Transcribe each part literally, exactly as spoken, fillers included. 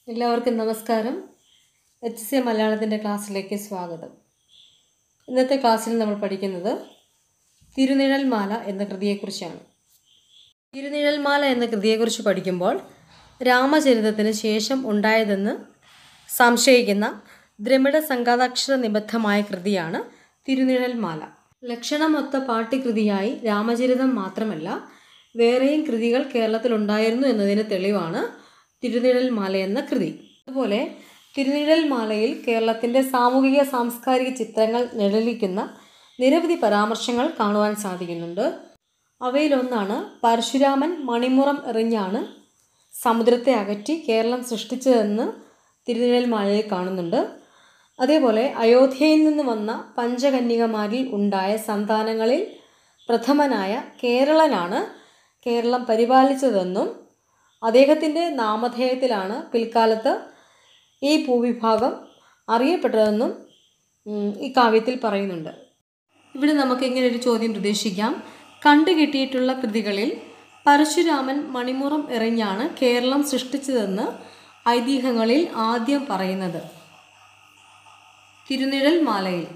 എല്ലാവർക്കും നമസ്കാരം. H C മലയാളത്തിൻ്റെ ക്ലാസ്സിലേക്ക് സ്വാഗതം. ഇന്നത്തെ ക്ലാസ്സിൽ നമ്മൾ പഠിക്കുന്നത് തിരുനിഴൽമാല എന്ന കൃതിയെക്കുറിച്ചാണ്. തിരുനിഴൽമാല എന്ന കൃതിയെക്കുറിച്ച് പഠിക്കുമ്പോൾ രാമചരിതത്തിന് ശേഷം ഉണ്ടായതെന്ന് സംശയിക്കുന്ന ദ്രമിഡ സംഘാതാക്ഷര നിബദ്ധമായ കൃതിയാണ് തിരുനിഴൽമാല. ലക്ഷണമൊത്ത പാഠ്യകൃതിയായി രാമചരിതം മാത്രമല്ല വേറെയും കൃതികൾ കേരളത്തിലുണ്ടായിരുന്നു എന്നതിന് തെളിവാണ് തിരുനിഴൽമാല എന്ന കൃതി. അതുപോലെ തിരുനിഴൽമാലയിൽ കേരളത്തിൻ്റെ സാമൂഹിക സാംസ്കാരിക ചിത്രങ്ങൾ നിഴലിക്കുന്ന നിരവധി പരാമർശങ്ങൾ കാണുവാൻ സാധിക്കുന്നുണ്ട്. അവയിലൊന്നാണ് പരശുരാമൻ മണിമുറം എറിഞ്ഞാണ് സമുദ്രത്തെ അകറ്റി കേരളം സൃഷ്ടിച്ചതെന്ന് തിരുനിഴൽമാലയിൽ കാണുന്നുണ്ട്. അതേപോലെ അയോധ്യയിൽ നിന്ന് വന്ന പഞ്ചകന്യകമാരിൽ ഉണ്ടായ സന്താനങ്ങളിൽ പ്രഥമനായ കേരളനാണ് കേരളം പരിപാലിച്ചതെന്നും അദ്ദേഹത്തിൻ്റെ നാമധേയത്തിലാണ് പിൽക്കാലത്ത് ഈ ഭൂവിഭാഗം അറിയപ്പെട്ടതെന്നും ഈ കാവ്യത്തിൽ പറയുന്നുണ്ട്. ഇവിടെ നമുക്ക് ഇങ്ങനെ ഒരു ചോദ്യം പ്രതീക്ഷിക്കാം. കണ്ടുകിട്ടിയിട്ടുള്ള കൃതികളിൽ പരശുരാമൻ മണിമുറം എറിഞ്ഞാണ് കേരളം സൃഷ്ടിച്ചതെന്ന് ഐതിഹ്യങ്ങളിൽ ആദ്യം പറയുന്നത് തിരുനിഴൽമാലയിൽ.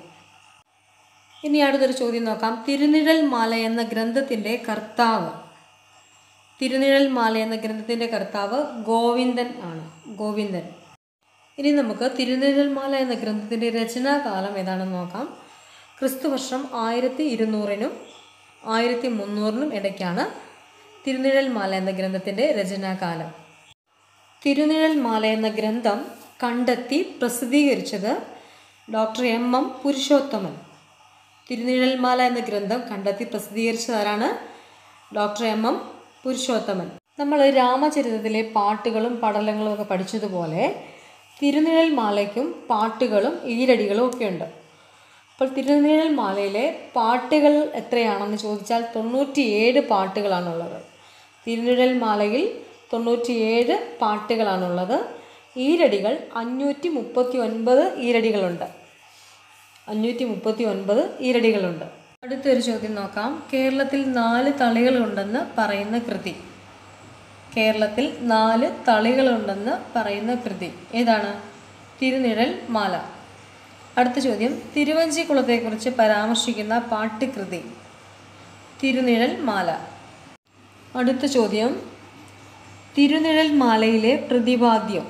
ഇനി അടുത്തൊരു ചോദ്യം നോക്കാം. തിരുനിഴൽമാല എന്ന ഗ്രന്ഥത്തിൻ്റെ കർത്താവ് തിരുനിഴൽമാല എന്ന ഗ്രന്ഥത്തിൻ്റെ കർത്താവ് ഗോവിന്ദൻ ആണ്. ഗോവിന്ദൻ. ഇനി നമുക്ക് തിരുനിഴൽമാല എന്ന ഗ്രന്ഥത്തിൻ്റെ രചനാകാലം ഏതാണെന്ന് നോക്കാം. ക്രിസ്തുവർഷം ആയിരത്തി ഇരുന്നൂറിനും ആയിരത്തി മുന്നൂറിനും ഇടയ്ക്കാണ് തിരുനിഴൽമാല എന്ന ഗ്രന്ഥത്തിൻ്റെ രചനാകാലം. തിരുനിഴൽമാല എന്ന ഗ്രന്ഥം കണ്ടെത്തി പ്രസിദ്ധീകരിച്ചത് doctor M M Purushothaman. Thirunizhalmala എന്ന ഗ്രന്ഥം കണ്ടെത്തി പ്രസിദ്ധീകരിച്ചതാരാണ്? Doctor M M Purushothaman. നമ്മൾ രാമചരിതത്തിലെ പാട്ടുകളും പടലങ്ങളും ഒക്കെ പഠിച്ചതുപോലെ തിരുനിഴൽമാലയ്ക്കും പാട്ടുകളും ഈരടികളും ഒക്കെ ഉണ്ട്. അപ്പോൾ തിരുനിഴൽമാലയിലെ പാട്ടുകൾ എത്രയാണെന്ന് ചോദിച്ചാൽ തൊണ്ണൂറ്റിയേഴ് പാട്ടുകളാണുള്ളത്. തിരുനിഴൽമാലയിൽ തൊണ്ണൂറ്റിയേഴ് പാട്ടുകളാണുള്ളത്. ഈരടികൾ അഞ്ഞൂറ്റി മുപ്പത്തി ഒൻപത് ഈരടികളുണ്ട്. അഞ്ഞൂറ്റി മുപ്പത്തി ഒൻപത് ഈരടികളുണ്ട്. അടുത്തൊരു ചോദ്യം നോക്കാം. കേരളത്തിൽ നാല് തളികളുണ്ടെന്ന് പറയുന്ന കൃതി. കേരളത്തിൽ നാല് തളികളുണ്ടെന്ന് പറയുന്ന കൃതി ഏതാണ്? തിരുനിഴൽമാല. അടുത്ത ചോദ്യം. തിരുവഞ്ചിക്കുളത്തെക്കുറിച്ച് പരാമർശിക്കുന്ന പാട്ടുകൃതി. തിരുനിഴൽമാല. അടുത്ത ചോദ്യം. തിരുനിഴൽമാലയിലെ പ്രതിപാദ്യം.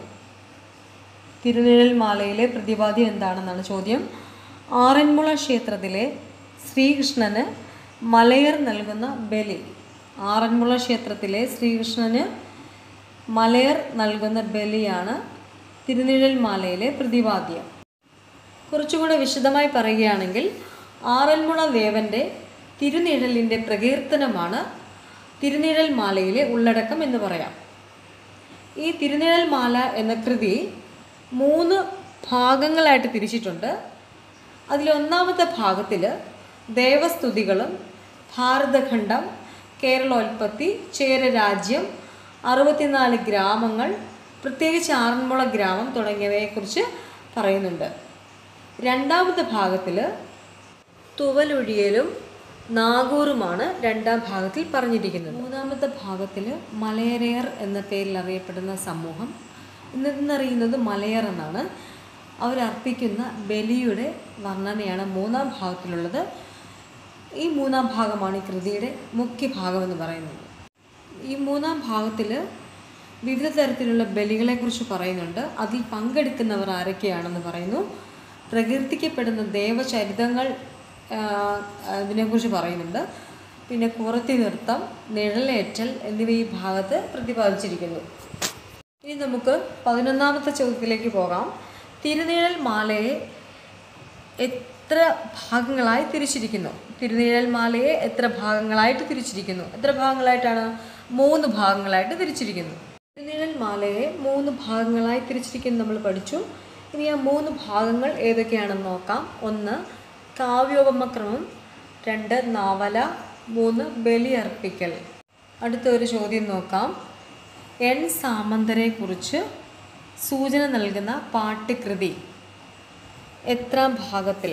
തിരുനിഴൽമാലയിലെ പ്രതിപാദ്യം എന്താണെന്നാണ് ചോദ്യം. ആറന്മുള ക്ഷേത്രത്തിലെ ശ്രീകൃഷ്ണന് മലയർ നൽകുന്ന ബലി. ആറന്മുള ക്ഷേത്രത്തിലെ ശ്രീകൃഷ്ണന് മലയർ നൽകുന്ന ബലിയാണ് തിരുനിഴൽമാലയിലെ പ്രതിപാദ്യം. കുറച്ചുകൂടെ വിശദമായി പറയുകയാണെങ്കിൽ ആറന്മുള ദേവൻ്റെ തിരുനിഴലിൻ്റെ പ്രകീർത്തനമാണ് തിരുനിഴൽമാലയിലെ ഉള്ളടക്കം എന്ന് പറയാം. ഈ തിരുനിഴൽമാല എന്ന കൃതി മൂന്ന് ഭാഗങ്ങളായിട്ട് തിരിച്ചിട്ടുണ്ട്. അതിലൊന്നാമത്തെ ഭാഗത്തിൽ ദേവസ്തുതികളും ഭാരതഖണ്ഡം, കേരളോൽപ്പത്തി, ചേരരാജ്യം, അറുപത്തിനാല് ഗ്രാമങ്ങൾ, പ്രത്യേകിച്ച് ആറന്മുള ഗ്രാമം തുടങ്ങിയവയെക്കുറിച്ച് പറയുന്നുണ്ട്. രണ്ടാമത്തെ ഭാഗത്തിൽ തുവലൊഴിയലും നാഗൂറുമാണ് രണ്ടാം ഭാഗത്തിൽ പറഞ്ഞിരിക്കുന്നത്. മൂന്നാമത്തെ ഭാഗത്തിൽ മലയരയർ എന്ന പേരിൽ അറിയപ്പെടുന്ന സമൂഹം, ഇന്നറിയുന്നത് മലയർ എന്നാണ്, അവരർപ്പിക്കുന്ന ബലിയുടെ വർണ്ണനയാണ് മൂന്നാം ഭാഗത്തിലുള്ളത്. ഈ മൂന്നാം ഭാഗമാണ് ഈ കൃതിയുടെ മുഖ്യ ഭാഗമെന്ന് പറയുന്നത്. ഈ മൂന്നാം ഭാഗത്തിൽ വിവിധ തരത്തിലുള്ള ബലികളെക്കുറിച്ച് പറയുന്നുണ്ട്. അതിൽ പങ്കെടുക്കുന്നവർ ആരൊക്കെയാണെന്ന് പറയുന്നു. പ്രകീർത്തിക്കപ്പെടുന്ന ദേവചരിതങ്ങൾ അതിനെക്കുറിച്ച് പറയുന്നുണ്ട്. പിന്നെ കുറത്തി നൃത്തം, നിഴലേറ്റൽ എന്നിവ ഈ ഭാഗത്ത് പ്രതിപാദിച്ചിരിക്കുന്നു. ഇനി നമുക്ക് പതിനൊന്നാമത്തെ ചോദ്യത്തിലേക്ക് പോകാം. തിരുനിഴൽമാലയെ എത്ര ഭാഗങ്ങളായി തിരിച്ചിരിക്കുന്നു? തിരുനിഴൽമാലയെ എത്ര ഭാഗങ്ങളായിട്ട് തിരിച്ചിരിക്കുന്നു? എത്ര ഭാഗങ്ങളായിട്ടാണ്? മൂന്ന് ഭാഗങ്ങളായിട്ട് തിരിച്ചിരിക്കുന്നു. തിരുനിഴൽമാലയെ മൂന്ന് ഭാഗങ്ങളായി തിരിച്ചിരിക്കുന്നു നമ്മൾ പഠിച്ചു. ഇനി ആ മൂന്ന് ഭാഗങ്ങൾ ഏതൊക്കെയാണെന്ന് നോക്കാം. ഒന്ന് കാവ്യോപമക്രമം, രണ്ട് നവല, മൂന്ന് ബലിയർപ്പിക്കൽ. അടുത്ത ഒരു ചോദ്യം നോക്കാം. എൻ സാമന്തരെക്കുറിച്ച് സൂചന നൽകുന്ന പാഠ്യകൃതി എത്രാം ഭാഗത്തിൽ?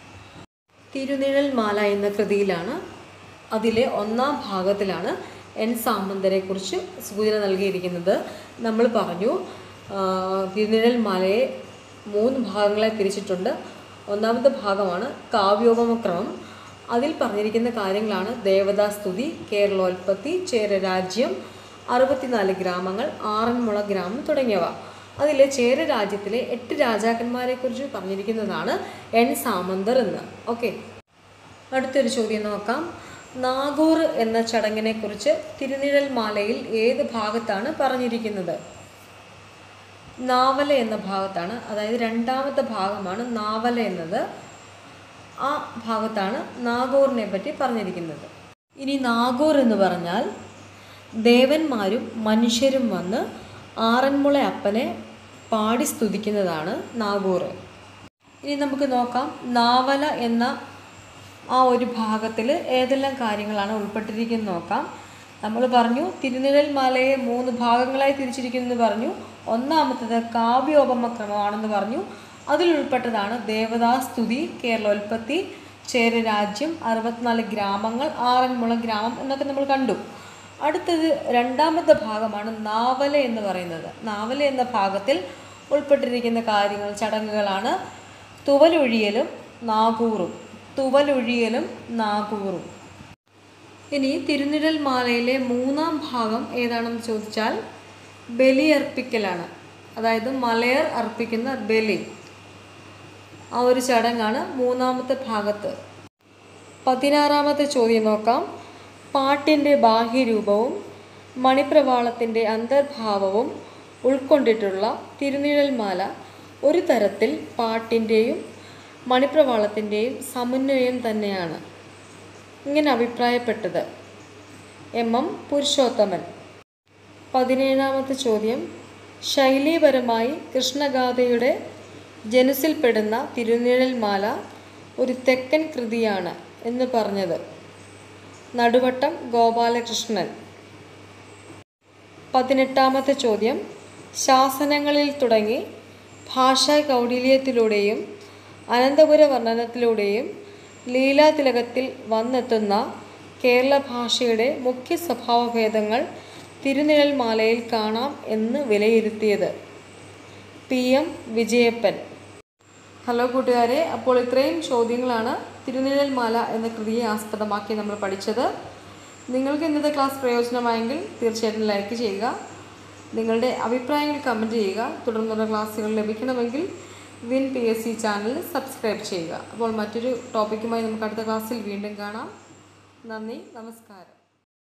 തിരുനിഴൽമാല എന്ന കൃതിയിലാണ്. അതിലെ ഒന്നാം ഭാഗത്തിലാണ് എൻ സാമന്തരെക്കുറിച്ച് സൂചന നൽകിയിരിക്കുന്നത്. നമ്മൾ പറഞ്ഞു തിരുനിഴൽ മാലയെ മൂന്ന് ഭാഗങ്ങളായി തിരിച്ചിട്ടുണ്ട്. ഒന്നാമത്തെ ഭാഗമാണ് കാവ്യോപമക്രമം. അതിൽ പറഞ്ഞിരിക്കുന്ന കാര്യങ്ങളാണ് ദേവതാസ്തുതി, കേരളോൽപ്പത്തി, ചേരരാജ്യം, അറുപത്തിനാല് ഗ്രാമങ്ങൾ, ആറന്മുള ഗ്രാമം തുടങ്ങിയവ. അതിൽ ചേരരാജ്യത്തിലെ എട്ട് രാജാക്കന്മാരെക്കുറിച്ച് പറഞ്ഞിരിക്കുന്നതാണ് എൻ സാമന്തർ എന്ന്. ഓക്കെ, അടുത്തൊരു ചോദ്യം നോക്കാം. നാഗോർ എന്ന ചടങ്ങിനെക്കുറിച്ച് തിരുനിഴൽ മാലയിൽ ഏത് ഭാഗത്താണ് പറഞ്ഞിരിക്കുന്നത്? നാവല എന്ന ഭാഗത്താണ്. അതായത് രണ്ടാമത്തെ ഭാഗമാണ് നാവല എന്നത്. ആ ഭാഗത്താണ് നാഗോറിനെ പറ്റി പറഞ്ഞിരിക്കുന്നത്. ഇനി നാഗോർ എന്ന് പറഞ്ഞാൽ ദേവന്മാരും മനുഷ്യരും വന്ന് ആറന്മുള അപ്പനെ പാടി സ്തുതിക്കുന്നതാണ് നാഗോർ. ഇനി നമുക്ക് നോക്കാം നാവല എന്ന ആ ഒരു ഭാഗത്തിൽ ഏതെല്ലാം കാര്യങ്ങളാണ് ഉൾപ്പെട്ടിരിക്കുന്നത് നോക്കാം. നമ്മൾ പറഞ്ഞു തിരുനിഴൽ മാലയെ മൂന്ന് ഭാഗങ്ങളായി തിരിച്ചിരിക്കുന്നു പറഞ്ഞു. ഒന്നാമത്തേത് കാവ്യോപമക്രമമാണെന്ന് പറഞ്ഞു. അതിൽ ഉൾപ്പെട്ടതാണ് ദേവതാസ്തുതി, കേരളോൽപ്പത്തി, ചേരരാജ്യം, അറുപത്തിനാല് ഗ്രാമങ്ങൾ, ആറന്മുള ഗ്രാമം എന്നൊക്കെ നമ്മൾ കണ്ടു. അടുത്തത് രണ്ടാമത്തെ ഭാഗമാണ് നാവല എന്ന് പറയുന്നത്. നാവല എന്ന ഭാഗത്തിൽ ഉൾപ്പെട്ടിരിക്കുന്ന കാര്യങ്ങൾ ചടങ്ങുകളാണ് തുവലൊഴിയലും നാഗൂറും. തുവലൊഴിയലും നാഗൂറും. ഇനി തിരുനിഴൽ മാലയിലെ മൂന്നാം ഭാഗം ഏതാണെന്ന് ചോദിച്ചാൽ ബലിയർപ്പിക്കലാണ്. അതായത് മലയർ അർപ്പിക്കുന്ന ബലി, ആ ഒരു ചടങ്ങാണ് മൂന്നാമത്തെ ഭാഗത്ത്. പതിനാറാമത്തെ ചോദ്യം നോക്കാം. പാട്ടിൻ്റെ ബാഹ്യരൂപവും മണിപ്രവാളത്തിൻ്റെ അന്തർഭാവവും ഉൾക്കൊണ്ടിട്ടുള്ള തിരുനിഴൽ മാല ഒരു തരത്തിൽ പാട്ടിൻ്റെയും മണിപ്രവാളത്തിൻ്റെയും സമന്വയം തന്നെയാണ്. ഇങ്ങനെ അഭിപ്രായപ്പെട്ടത് എം എം പുരുഷോത്തമൻ. പതിനേഴാമത്തെ ചോദ്യം. ശൈലീപരമായി കൃഷ്ണഗാഥയുടെ ജനുസിൽപ്പെടുന്ന തിരുനിഴൽ മാല ഒരു തെക്കൻ കൃതിയാണ് എന്ന് പറഞ്ഞത് നടുവട്ടം ഗോപാലകൃഷ്ണൻ. പതിനെട്ടാമത്തെ ചോദ്യം. ശാസനങ്ങളിൽ തുടങ്ങി ഭാഷാ കൗടില്യത്തിലൂടെയും അനന്തപുര വർണ്ണനത്തിലൂടെയും ലീലാതിലകത്തിൽ വന്നെത്തുന്ന കേരള ഭാഷയുടെ മുഖ്യ സ്വഭാവഭേദങ്ങൾ തിരുനിഴൽ മാലയിൽ കാണാം എന്ന് വിലയിരുത്തിയത് പി എം വിജയപ്പൻ. ഹലോ കൂട്ടുകാരെ, അപ്പോൾ ഇത്രയും ചോദ്യങ്ങളാണ് തിരുനിഴൽ മാല എന്ന കൃതിയെ ആസ്പദമാക്കി നമ്മൾ പഠിച്ചത്. നിങ്ങൾക്ക് ഇന്നത്തെ ക്ലാസ് പ്രയോജനമായെങ്കിൽ തീർച്ചയായിട്ടും ലൈക്ക് ചെയ്യുക. നിങ്ങളുടെ അഭിപ്രായങ്ങൾ കമൻറ്റ് ചെയ്യുക. തുടർന്നുള്ള ക്ലാസ്സുകൾ ലഭിക്കണമെങ്കിൽ Win P S C channel subscribe ചെയ്യുക. അപ്പോൾ മറ്റൊരു ടോപ്പിക്കുമായി നമുക്ക് അടുത്ത ക്ലാസ്സിൽ വീണ്ടും കാണാം. നന്ദി, നമസ്കാരം.